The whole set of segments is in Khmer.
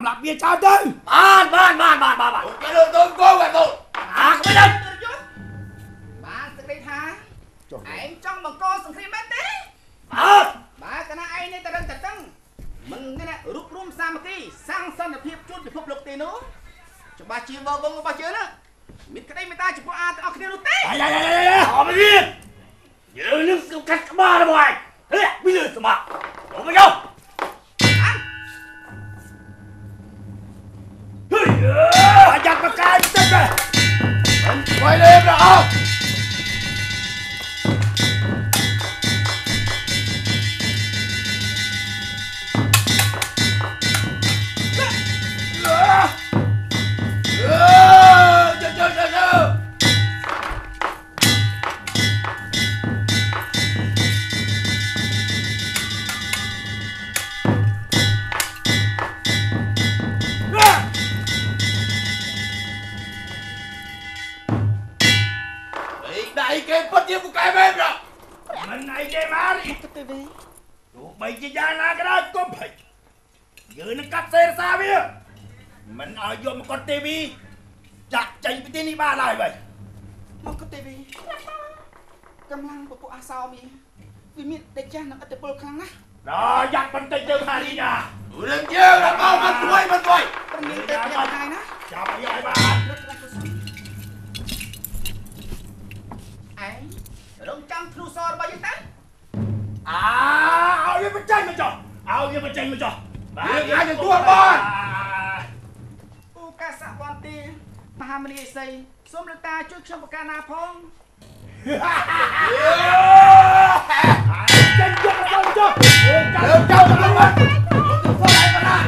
ប្រាប់វាចោលទៅបានគេលើទៅគោទៅក៏មិនដឹងបានទឹកដីថាឯងចង់បង្កសង្គ្រាមមែនទេបាទកណាឯងនេះតរឹងតឹងមិននេះរូបរួមសាមគ្គីសាងសន្តិភាពជួនពិភពលោកទេនោះច្បាស់ជាបងរបស់យើងណាមានក្តីមេត្តាចំពោះអាទាំងអស់គ្នានោះទេអត់មានយើងនឹងស្កាត់ក្បាលរបស់ឯងហេពីលើស្មាអូមកយកហេយ៉ាប់បកាយទឹកមិនស្វ័យលេបដល់អស់ជាយ៉ាងណាក៏ដោយកុំភ្លេចយើងនឹងកាត់សេរសាវាមិនឲ្យយកមកុដទេវីចាក់ចេញពីទីនេះបានហើយវិញមកុដទេវីកម្លាំងពពួកអាសោវាមានតែចាស់នឹងឥទ្ធិពលខ្លាំងណាស់ដល់យ៉ាក់បន្តិចទៅហារីណារឿងយើងដល់មកមិនស្រួយព្រមមានតែយ៉ាងណាណាចាប់យកឲ្យបានឯងរងចាំគ្រូសររបស់យើងទៅឲ្យវាបញ្ចេញមកចុះបាទយើងអាចទទួលបានឧកាសៈបន្ទាមហាមនីសីសូមលោកតាជួយខ្ញុំប្រកាសណាផងចេញយកទៅចុះចាំទៅមកទៅធ្វើឲ្យបានណា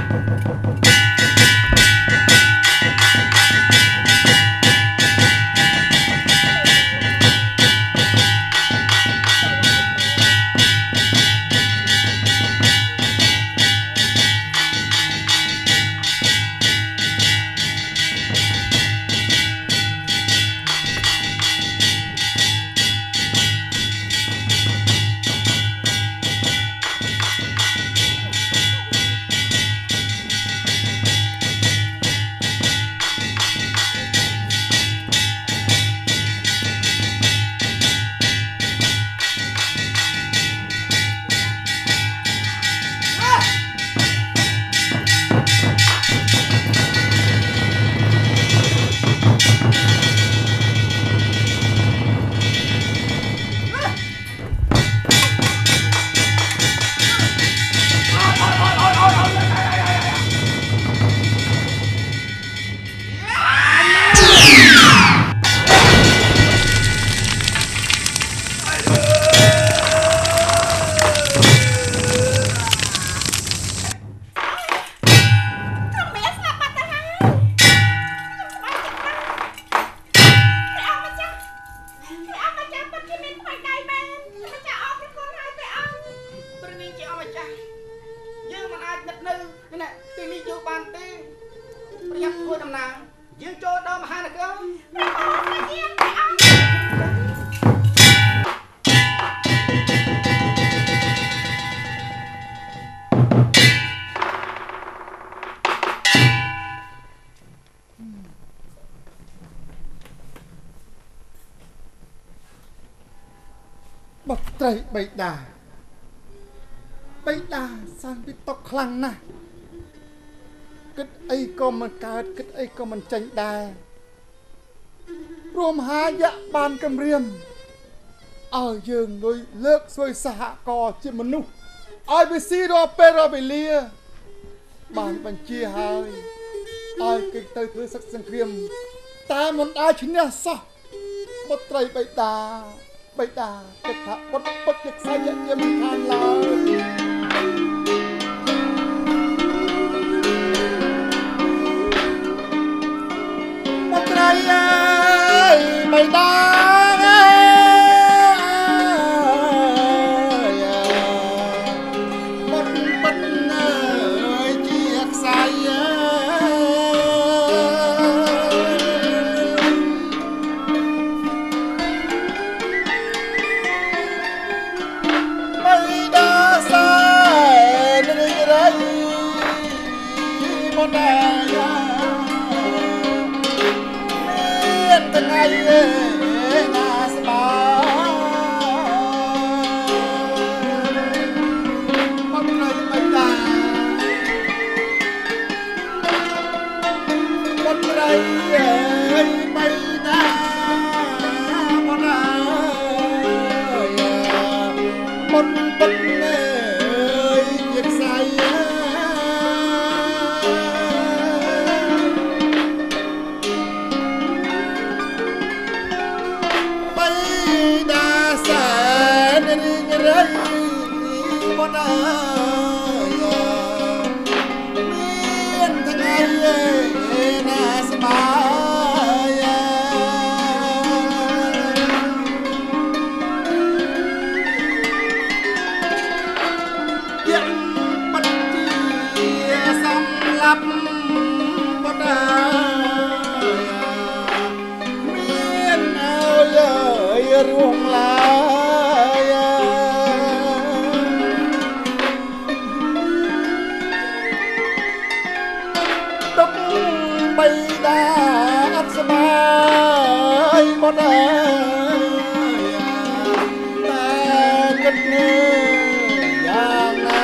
ត្រីបៃតាសានពីតុកខ្លាំងណាស់គិតអីក៏មិនកើតគិតអីក៏មិនចាញ់ដែរព្រមហាយៈបានគម្រាមឲ្យយើងលុយលើកស្វ័យសហករណ៍ជាមនុស្សឲ្យវាស៊ីរាល់ពេលរាល់វេលាបានបញ្ជាហើយឲ្យគេទៅធ្វើសឹកសង្គ្រាមតែមិនអាចឈ្នះសោះបុត្រីបៃតាគិតថាពុតជាខ្សែយៈជាមិនខានឡើយបុត្រីអើយបៃតាអមានថ្ងៃណាស្បើមកនៅមិនដាមកត្រីមិនដាមកណាមុនពុតជាខ្សែបៃតាសែនរីងរៃមកណាមានថ្ងៃណាស្បើមានអើយរួងឡាយទុកបៃតាអត់ស្បាយមកដែរតែគិតនេះយ៉ាងណា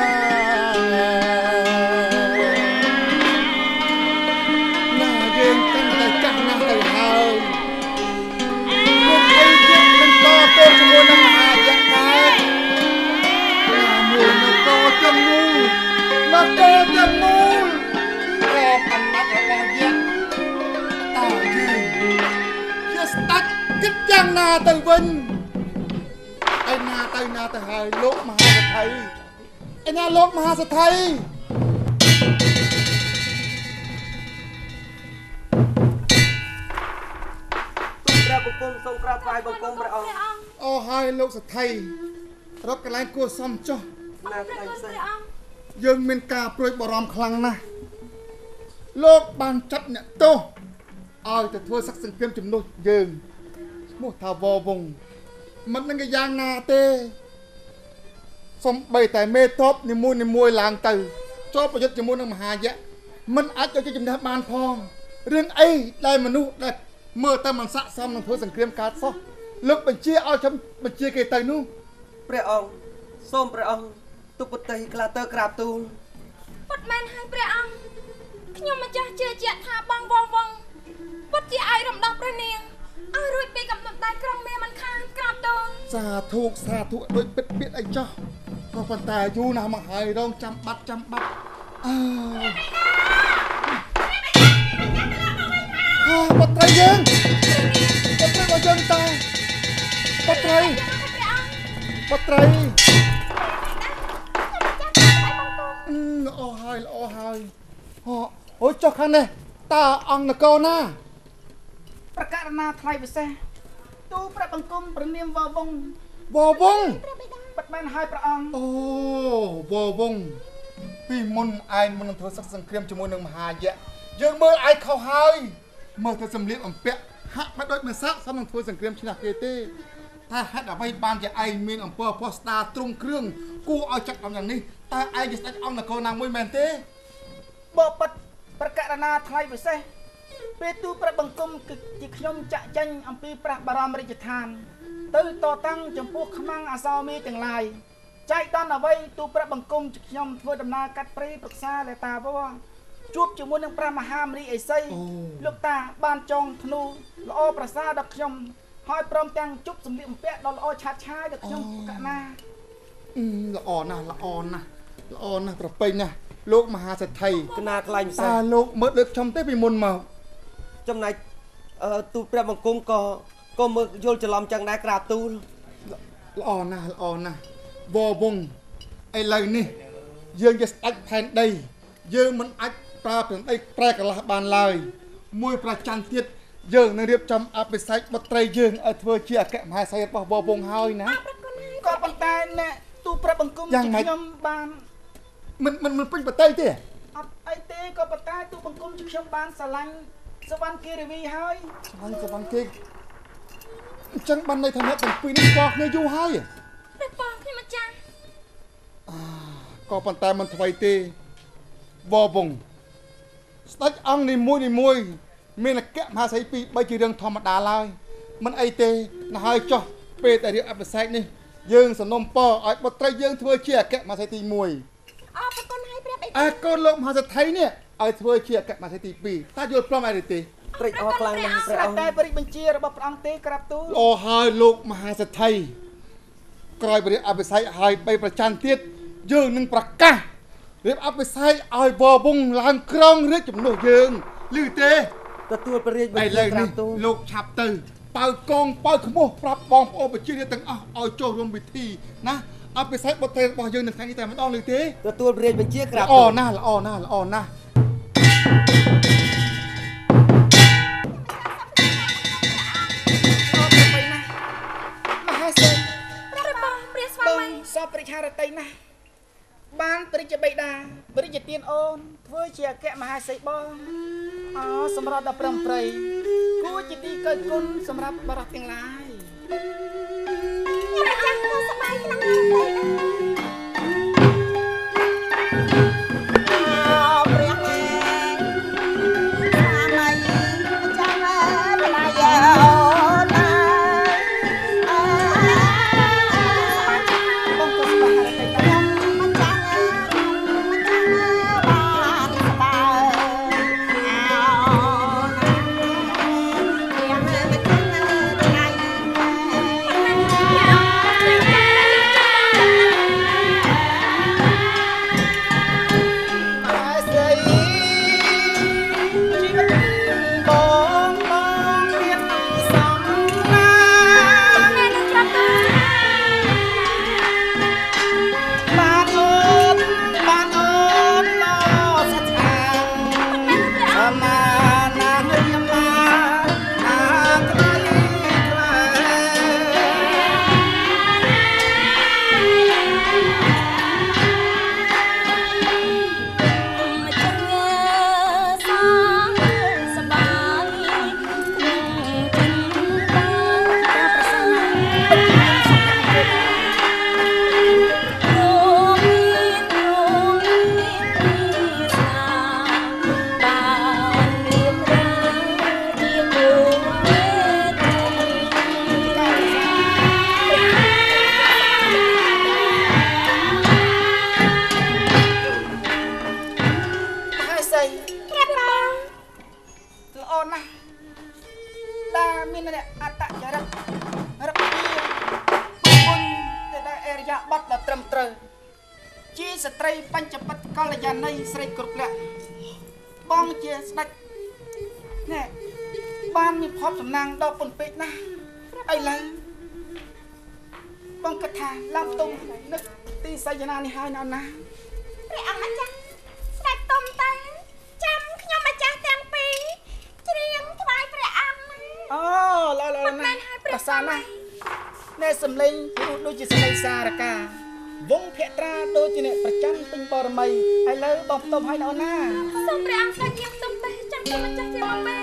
ទៅហើយពួកអីទៀតមិនតទៅជាមួយនឹងមហាយៈដែរណាមួយនៅតទាំងមូលមកតទាំងមូលរកអំណាចរបស់យៈតើយើងជាស្ដេចគិតយ៉ាងណាទៅវិញឯណាទៅហើយលោកមហាសេដ្ឋីឯណាលោកមហាសេដ្ឋីបង្គំសូមក្រាបថ្វាយបង្គំព្រះអង្គអូហើយលោកសេដ្ឋីរត់កន្លែងគួរសមចុះណាក្តីផ្សេងយើងមានការព្រួយបារម្ភខ្លាំងណាស់លោកបានចាត់អ្នកទោសឲ្យទៅធ្វើសក្តិសង្គ្រាមជំនួសយើងឈ្មោះថាវវងមិននឹងយ៉ាងណាទេសំបីតែមេតបនីមួយឡើងទៅចូលប្រយុទ្ធជាមួយនឹងមហាយៈមិនអាចយកជំនះបានផងរឿងអីដែលមនុស្សដែលមើលតែមិនស័ក្តិសមនឹងធ្វើសង្គ្រាមកើតសោះលោកបញ្ជាឲ្យខ្ញុំបញ្ជាគេទៅនោះព្រះអង្គសូមព្រះអង្គទុបតិក្លាទៅក្រាបទូលពុតមែនហើយព្រះអង្គខ្ញុំម្ចាស់ជឿជាក់ថាបងវងពុតជាឲ្យរំដោះព្រះនាងឲ្យរួចពីកំណត់ដៃក្រុងមេមិនខានក្រាបទូលសាធុដូចពិតពាក្យអីចោះក៏ប៉ុន្តែយូរណាស់មកហើយរងចាំបាត់អើបត្រីយើងរបស់យើងតើបត្រីល្អហើយអូចុះខាងនេះតើអង្គនគរណាប្រកាសណាថ្លៃពិសេសទូព្រះបង្គំព្រះនាមវវងបាត់មែនហើយព្រះអង្គអូវវងពីមុនឯងមុននឹងធ្វើសក្តិសង្គ្រាមជាមួយនឹងមហាយៈយើងមើលឯងខុសហើយមើលទៅសម្លៀកបំពាក់ហាក់មិនដូចមិនស័ក្តិសមនឹងធ្វើសង្គ្រាមឈ្នះគេទេថាហេតុអ្វីបានជាឯងមានអំពើផុសស្ដារទ្រង់គ្រឿងគួរឲ្យចាត់ដំយ៉ាងនេះតើឯងជាស្ដេចអង្គនគរណាមួយមែនទេបបិទ្ធប្រកាសណាថ្លៃពិសេសពេលទូព្រះបង្គំគឺជាខ្ញុំចាក់ចេញអំពីព្រះបរមរាជឋានទៅតតាំងចំពោះខ្មាំងអសោមីទាំងឡាយចែកតនអ្វីទូព្រះបង្គំជាខ្ញុំធ្វើដំណើរកាត់ព្រៃប្រឹក្សាលេតាវរជួបជាមួយនឹងព្រះមហាមរីអេសីលោកតាបានចងធ្នូល្អប្រសើរដល់ខ្ញុំហើយព្រមទាំងជប់សម្លៀកបំពាក់ដ៏ល្អឆាតឆាយដល់ខ្ញុំកណាល្អណាស់ប្រពៃណាស់លោកមហាសេដ្ឋីកណាថ្លៃផ្សេងតើលោកមើលដូចខ្ញុំទេពីមុនមកចំណែកទូព្រះបង្គំក៏មើលយល់ច្រឡំចឹងដែរក្រាបទូលល្អណាស់វវងឥឡូវនេះយើងជាស្ដេចផែនដីយើងមិនអាចប្រើព្រឹងអីប្រែកន្លះបានឡើយមួយប្រចាំទៀតយើងនឹងរៀបចំអភិសេកបុត្រីយើងឲ្យធ្វើជាអគ្គមហេសីរបស់វវងហើយណាក៏ប៉ុន្តែអ្នកទូព្រះបង្គំខ្ញុំបានមិនពេញបតីទេអត់អីទេក៏ប៉ុន្តែទូបង្គំជាខ្ញុំបានស្រឡាញ់សវណ្ណគិរីវីហើយស្រឡាញ់សវណ្ណគិអញ្ចឹងបានន័យថាអ្នកទាំងពីរនេះស្គាល់គ្នាយូរហើយព្រះបងខ្ញុំម្ចាស់ក៏ប៉ុន្តែមិនថ្មីទេវវងស្ដេចអង្គនីមួយមានអគ្គមហាសីពីរ3ជារឿងធម្មតាឡើយមិនអីទេណាស់ហើយចុះពេលតែរៀបអភិសេកនេះយើងសំណុំពរឲ្យបុត្រីយើងធ្វើជាអគ្គមហាសីទី1អរគុណហើយព្រះបិតាកូនលោកមហាសេដ្ឋីនេះឲ្យធ្វើជាអគ្គមហាសីទី2តើយល់ព្រមអីទេត្រេកអរខ្លាំងណាស់ព្រះអង្គតែបរិបញ្ជារបស់ព្រះអង្គទេក្រាបទូលល្អហើយលោកមហាសេដ្ឋីក្រោយរៀបអភិសេកឲ្យ3ប្រច័ណ្ឌទៀតយើងនឹងប្រកាសរៀបអភិសេកឲ្យវរវង្សឡើងក្រងរាជជំនួសយើងឮទេទទួលព្រះរាជបញ្ជាក្រាបទូលលោកឆាប់ទៅប៉ៅកងប៉ៅខ្មោះប្រាប់បងប្អូនប្រជារាស្ត្រទាំងអស់ឲ្យចូលរួមពិធីណាអភិសេកបុត្រីរបស់យើងនៅថ្ងៃនេះតែម្ដងឮទេទទួលព្រះរាជបញ្ជាក្រាបទូលល្អណាស់ល្អណាស់ល្អណាស់សពព្រះハរតីណាស់បានព្រះជាបិតាព្រះជាទានអូនធ្វើជាអគ្គមហាសីបងសម្រាប់ដល់ព្រមព្រៃគួរជាទីកើគុណសម្រាប់បរិសុទ្ធទាំងឡាយខ្ញុំចាំទៅសប្បាយខ្លាំងណាស់ព្រះម៉ែស្មាចាំបលាយោបានមានផុតសំណាងដល់ប៉ុនពេកណាឥឡូវបងគិតថាឡើងទុំនឹកទីសយនានេះហើយណាណាព្រះអង្គម្ចាស់ស្ដេចទុំទៅចាំខ្ញុំម្ចាស់ទាំងពីរច្រៀងថ្វាយព្រះអង្គល្អណាស់ប្រសាណាស់ណែសំឡេងដូចជាសំឡេងសារកាវងភក្ត្រាដូចជាអ្នកប្រចាំពេញបរមីឥឡូវបងផ្ទុំហើយណាអូនណាសូមព្រះអង្គស្ដេចយាងផ្ទុំទៅចាំខ្ញុំម្ចាស់ជាមកពេល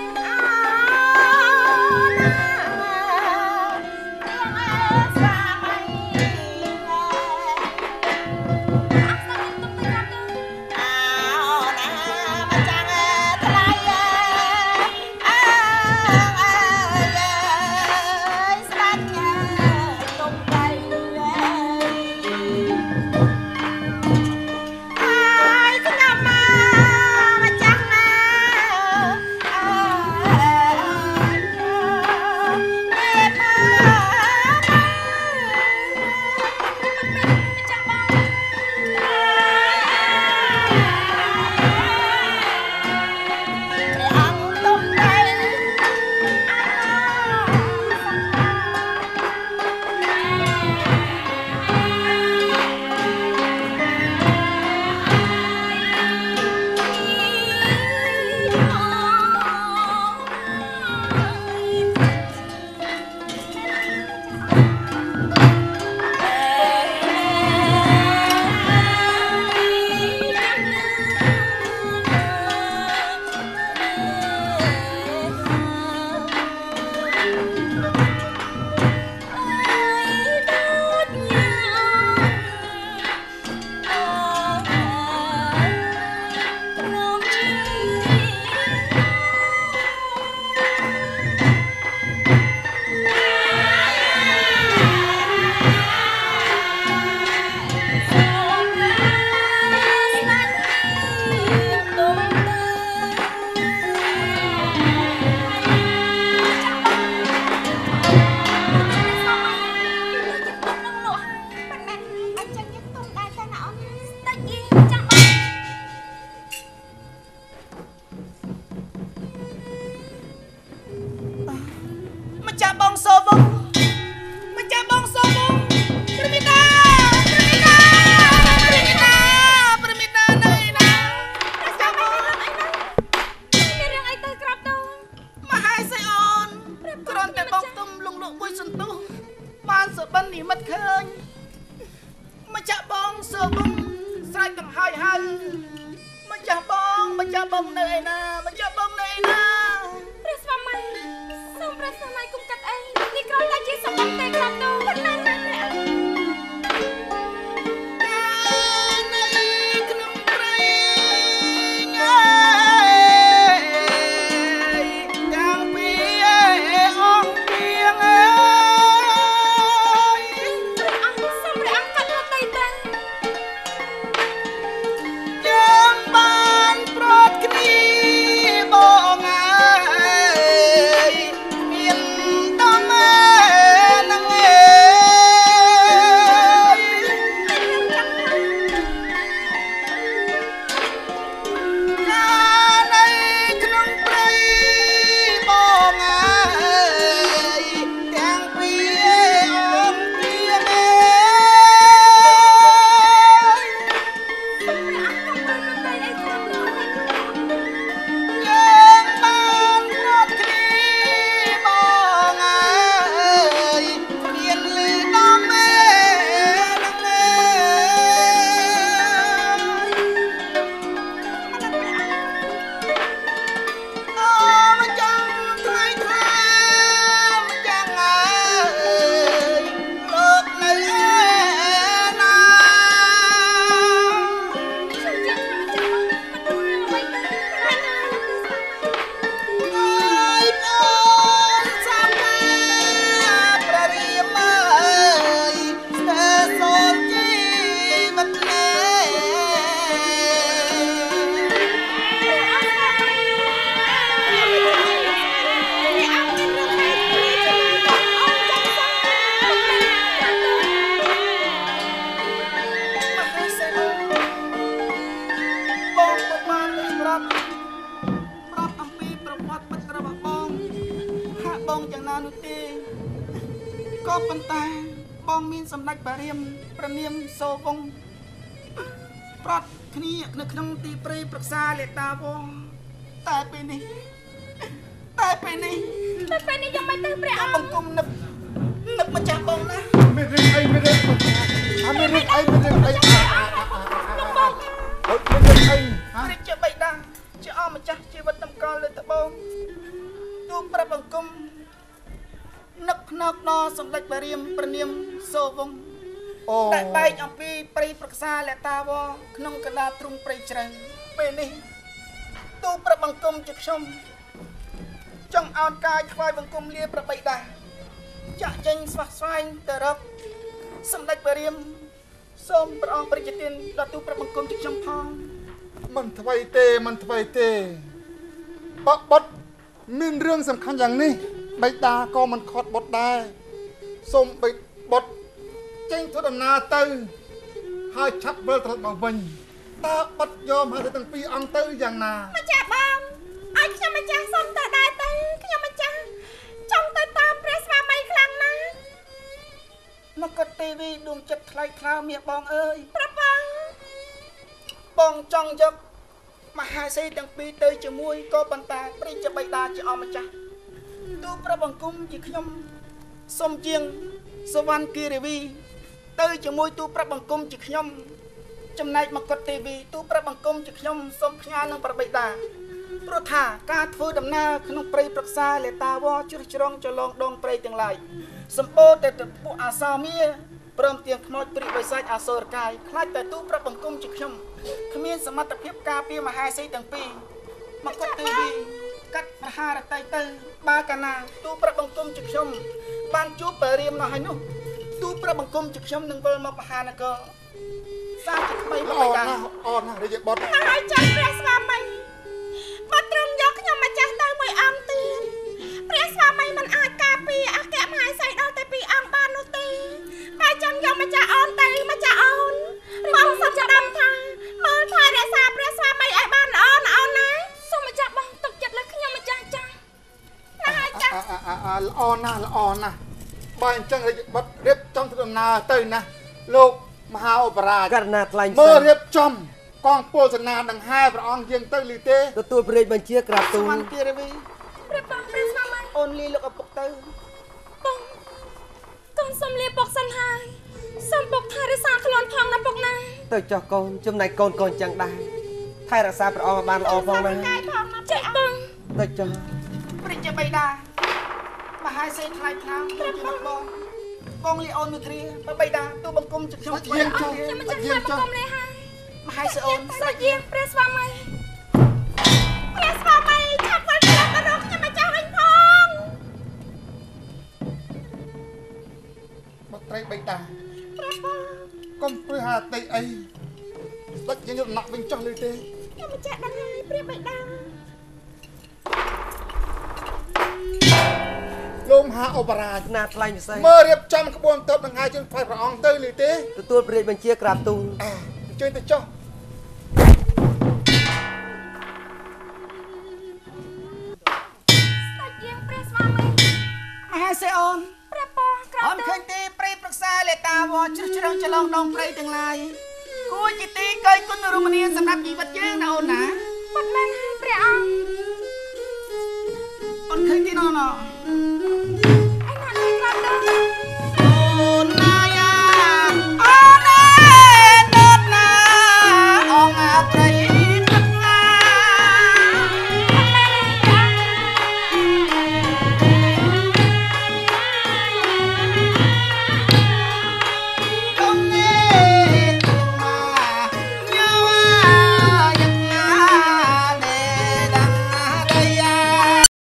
អចាស់បងសូវងម្ចាស់បងសូវងព្រមិតានៅឯណាចាស់បងមានរឿងអីទៅក្រាប់ទៅមហាសីអូនគ្រាន់តែបងទុំលងលក់មួយសន្ទុះបានសុបិននិមិត្តឃើញម្ចាស់បងសូវងស្រែកកំហើយហើយម្ចាស់បងនៅឯណាម្ចាស់បងនៅឯណាព្រះស្វាមីសូមព្រះស្វាមីគុំកាត់អីនេះគ្រាន់តែជាសម្បត្តិទេក្រាប់ទៅប៉ុណ្ណឹងណាព្រះក៏ប៉ុន្តែបងមានសម្ដេចបារាមព្រះនាមសូវងប្រត់គ្នានៅក្នុងទីព្រៃប្រឹក្សាលេតាវងតែពេលនេះយ៉ាងម៉េចទៅព្រះអង្គបង្គំនឹកម្ចាស់បងណាមានរឿងអីលោកបងព្រះជាបិតាជាអម្ចាស់ជីវិតតម្កល់លើត្បូងទូលប្រាប់បង្គំនឹកភ្នែកដល់សម្ដេចបារាមព្រះនាមសូវងតែបែកអំពីព្រៃប្រឹក្សាលតាវក្នុងកណ្ដាលទ្រុងព្រៃជ្រៅពេលនេះទូលប្រាប់បង្គំជាខ្ញុំចង់អោនកាយថ្វាយបង្គំលាព្រះបិតាចាក់ចេញស្វះស្វែងទៅរកសម្ដេចបារាមសូមព្រះអង្គព្រះជាទានដល់ទូលប្រាប់បង្គំជាខ្ញុំផងមិនថ្មីទេបុតមានរឿងសំខាន់យ៉ាងនេះបិតាក៏មិនខត់បុតដែរសូមបុតចេញធ្វើដំណើរទៅហើយឆាប់វិលត្រឡប់មកវិញតើបុតយកមកទាំងពីរអង្គទៅយ៉ាងណាម្ចាស់បងឲ្យខ្ញុំម្ចាស់សុំទៅដែរទៅខ្ញុំម្ចាស់ចង់ទៅតាមព្រះស្វាមីខ្លាំងណាស់មកកត់ទេវីដួងចិត្តថ្លៃថ្លាមាសបងអើយប្របងបងចង់យកមហាសីទាំងពីរទៅជាមួយក៏ប៉ុន្តែព្រះជាបិតាជាអម្ចាស់ទូលប្រាប់បង្គំជាខ្ញុំសូមជាងសវណ្ណគិរីវីទៅជាមួយទូលប្រាប់បង្គំជាខ្ញុំចំណែកមកុដទេវីទូលប្រាប់បង្គំជាខ្ញុំសូមផ្ញើនឹងព្រះបិតាព្រោះថាការធ្វើដំណើរក្នុងព្រៃប្រឹក្សាលេតាវជ្រោះជ្រងចលងដងព្រៃទាំងឡាយសម្បូរតែពួកអាសាមាព្រមទាំងខ្មោចព្រិបិសាចអាសូរកាយខ្លាចតែទូលប្រាប់បង្គំជាខ្ញុំគ្មានសមត្ថភាពការពារមហាសីទាំងពីរមកុដទេវីកាត់ប្រហារតៃទៅបើកាលណាទូលប្រាប់បង្គំជាខ្ញុំបានជួបបារាមនោះហើយនោះទូលប្រាប់បង្គំជាខ្ញុំនឹងវិលមកបហានគរសាជាថ្មីបបិតាអូនណារាជបុត្រហើយចាំព្រះស្វាមីបើទ្រង់យកខ្ញុំម្ចាស់ទៅមួយអង្គទៀតព្រះស្វាមីមិនអាចការពារអគ្គមហេសីដល់តែពីរអង្គបាននោះទេតែចាំយកម្ចាស់អូនទៅម្ចាស់អូនបងសុំចាំថាមើលថែរក្សាព្រះស្វាមីឲ្យបានល្អណាអូនណាសូមម្ចាស់បងទុកចិត្តលើខ្ញុំម្ចាស់ចាស់ណាហើយចាស់ល្អណាស់បើអញ្ចឹងបាត់រៀបចំធ្វើដំណើរទៅណាលោកមហាឧបរាជករណីថ្លែងមើលរៀបចំកងពលសេនាដង្ហែព្រះអង្គយើងទៅលីទេទទួលព្រះរាជបញ្ជាក្រាបទូលស្មានគិរវីព្រះបងព្រះស្វាមីអូនលីលោកឪពុកទៅបងកូនសុំលាពុកសិនហើយសុំពុកថែរក្សាខ្លួនផងណាពុកណាទៅចោះកូនចំណែកកូនចឹងដែរថែរក្សាព្រះអង្គឲ្យបានល្អផងណាចាក់បងទៅចោះព្រះជាបិតាមហាសេនថ្លៃថ្លាព្រះបងលីអូនមួយគ្រាបើបិតាទូបង្គំខ្ញុំយាងចុះខ្ញុំមិនចាក់បង្គំនេះហើយមហាសេអូនស្រេចយាងព្រះស្វាមីចាប់វិលត្រឡប់ទៅរកខ្ញុំម្ចាស់វិញផងមកត្រីបិតាព្រះបងកុំព្រឺហាតិអីស្ដេចយើងយកដំណាក់វិញចុះលើទេខ្ញុំម្ចាស់ដឹងហើយព្រះបិតាលោកមហាឧបរាជណាថ្លែងពិសេសមើលរៀបចំក្បួនទ័ពដង្ហែជើងផ្លែព្រះអង្គទៅលីទេទទួលព្រះរាជបញ្ជាក្រាបទូលអញ្ជើញទៅចុះស្ដេចយាងព្រះស្វាមីមហាសេអូនព្រះបងក្រោយអូនឃើញទេព្រៃប្រឹក្សាលេតាវជ្រឹះជ្រងចលងដងព្រៃទាំងឡាយគួរជាទីកេគុណរមនីសម្រាប់ជីវិតយើងណាអូនណាពិតមែនហើយព្រះអង្គអូនឃើញទេណោះ